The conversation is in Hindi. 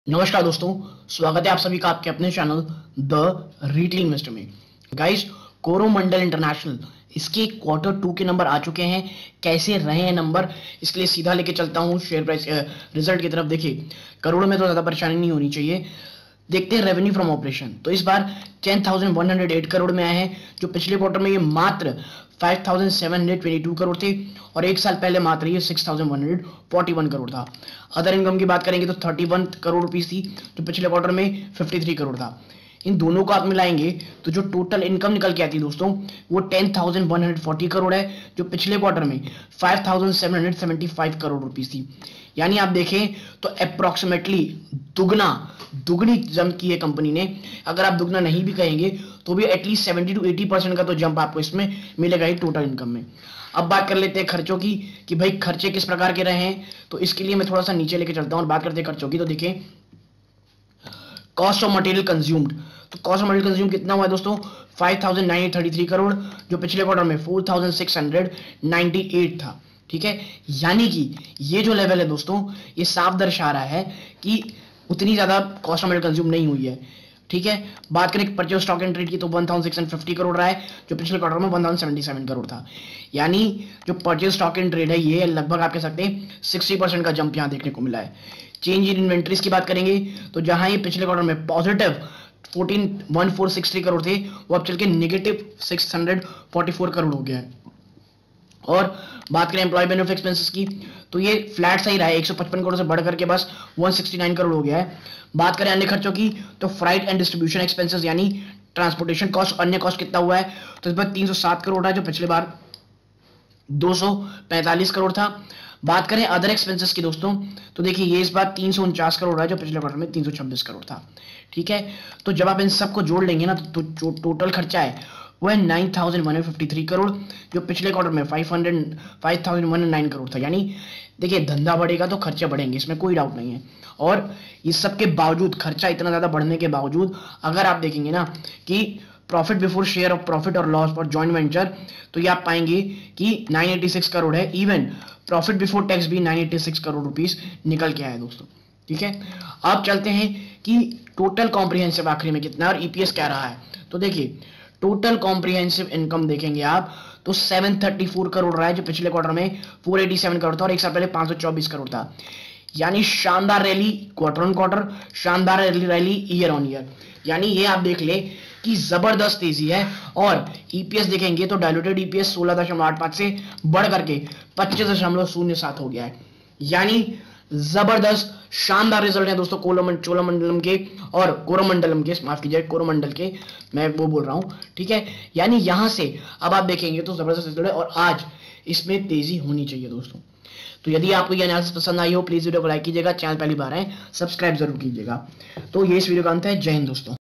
नमस्कार दोस्तों, स्वागत है आप सभी का आपके अपने चैनल द रिटेल इन्वेस्टर में। गाइस, कोरोमंडल इंटरनेशनल इसके क्वार्टर 2 के नंबर आ चुके हैं। कैसे रहे हैं नंबर, इसके लिए सीधा लेके चलता हूं शेयर प्राइस रिजल्ट की तरफ। देखिए, करोड़ों में तो ज़्यादा परेशानी नहीं होनी चाहिए। देखते हैं रेवेन्यू फ्रॉम ऑपरेशन। तो इस बार 10,108 करोड़ में आए हैं, जो पिछले क्वार्टर में ये मात्र 5,722 करोड़ थे और एक साल पहले मात्र ये 6,141 करोड़ था। अदर इनकम की बात करेंगे तो 31 करोड़ रुपीस थी, जो पिछले क्वार्टर में 53 करोड़ था। इन दोनों को आप मिलाएंगे तो जो टोटल इनकम निकल के आती है दोस्तों, वो 10,140 करोड़ है, जो पिछले क्वार्टर में 5,775 करोड़ रुपीस थी। यानी आप देखें तो अप्रोक्सीमेटली दुगनी जंप की है कंपनी ने। अगर आप दुगना नहीं भी कहेंगे तो भी एटलीस्ट 70 to 80% का तो जंप आपको इसमें मिलेगा ही टोटल इनकम में। अब बात कर लेते हैं खर्चों की कि भाई खर्चे किस प्रकार के रहे हैं। तो इसके लिए मैं थोड़ा सा नीचे लेके चलता हूं और बात करते हैं खर्चों की। तो देखें, कॉस्ट ऑफ मटेरियल कंज्यूम्ड। तो कॉस्ट ऑफ मटेरियल कंज्यूम कितना हुआ है दोस्तों, 5,933 करोड़, जो पिछले क्वार्टर में 4,698 था। ठीक है, यानी कि ये जो लेवल है दोस्तों, ये साफ दर्शा रहा है कि उतनी ज्यादा कॉस्ट ऑफ मटेरियल कंज्यूम नहीं हुई है। ठीक है, बात करें परचेज स्टॉक एंड ट्रेड की तो 1,650 करोड़ रहा है, जो पिछले क्वार्टर में 1,077 करोड़ था। यानी जो परचेज स्टॉक एंड ट्रेड है, ये लगभग आप कह सकते हैं 60% का जंप यहां देखने को मिला है। चेंज इन इन्वेंट्रीज की बात करेंगे तो जहां ये पिछले क्वार्टर में पॉजिटिव 14,1463 करोड़ थे, वो अब चल के नेगेटिव 644 करोड़ हो गया है। और बात करें एम्प्लॉय बेनिफिट एक्सपेंसेस की तो ये फ्लैट सही रहा है, 155 करोड़ से बढ़ करके बस 169 करोड़ हो गया है। बात करें अन्य खर्चों की तो फ्राइट एंड डिस्ट्रीब्यूशन एक्सपेंसेस यानी ट्रांसपोर्टेशन कॉस्ट, अन्य कॉस्ट कितना हुआ है, तो इस बार 307 करोड़ है, जो पिछले बार 245 करोड़ था। बात करें अदर एक्सपेंसेस की दोस्तों, तो देखिए ये इस बार 349 करोड़ है, जो पिछले क्वार्टर में 326 करोड़ था। ठीक है, तो जब आप इन सबको जोड़ लेंगे ना तो जो टोटल खर्चा है वो है 9,153 करोड़, जो पिछले क्वार्टर में 5,109 करोड़ था। यानी देखिए, धंधा बढ़ेगा तो खर्चे बढ़ेंगे, इसमें कोई डाउट नहीं है। और इस सब के बावजूद, खर्चा इतना ज्यादा बढ़ने के बावजूद, अगर आप देखेंगे ना कि profit before share of profit और लॉस फॉर जॉइंट वेंचर, तो ये आप पाएंगे कि 986 करोड़ है। इवन प्रॉफिट बिफोर टैक्स भी 986 करोड़ रुपीस निकल के आया दोस्तों। ठीक है, अब चलते हैं कि टोटल कॉम्प्रिहेंसिव आखिरी में कितना और ईपीएस क्या रहा है। तो देखिए, टोटल कॉम्प्रिहेंसिव इनकम देखेंगे आप तो 734 करोड़ रहा है, जो पिछले क्वार्टर में 487 करोड़ था और एक साल पहले 524 करोड़ था। यानी शानदार रैली क्वार्टर ऑन क्वार्टर, शानदार रैली ईयर ऑन ईयर। यानी ये आप देख ले कि जबरदस्त तेजी है। और ईपीएस देखेंगे तो डायलूटेड ईपीएस 16.85 से बढ़ करके 25.07 हो गया है। यानी जबरदस्त शानदार रिजल्ट है दोस्तों चोलामंडलम के और कोरोमंडलम के, माफ कीजिए कोरोमंडल के, मैं वो बोल रहा हूं। ठीक है, यानी यहां से अब आप देखेंगे तो जबरदस्त रिजल्ट है और आज इसमें तेजी होनी चाहिए दोस्तों। तो यदि आपको ये एनालिसिस पसंद आई हो, प्लीज वीडियो को लाइक कीजिएगा, चैनल पहली बार है सब्सक्राइब जरूर कीजिएगा। तो ये इस वीडियो का अंत है। जय हिंद दोस्तों।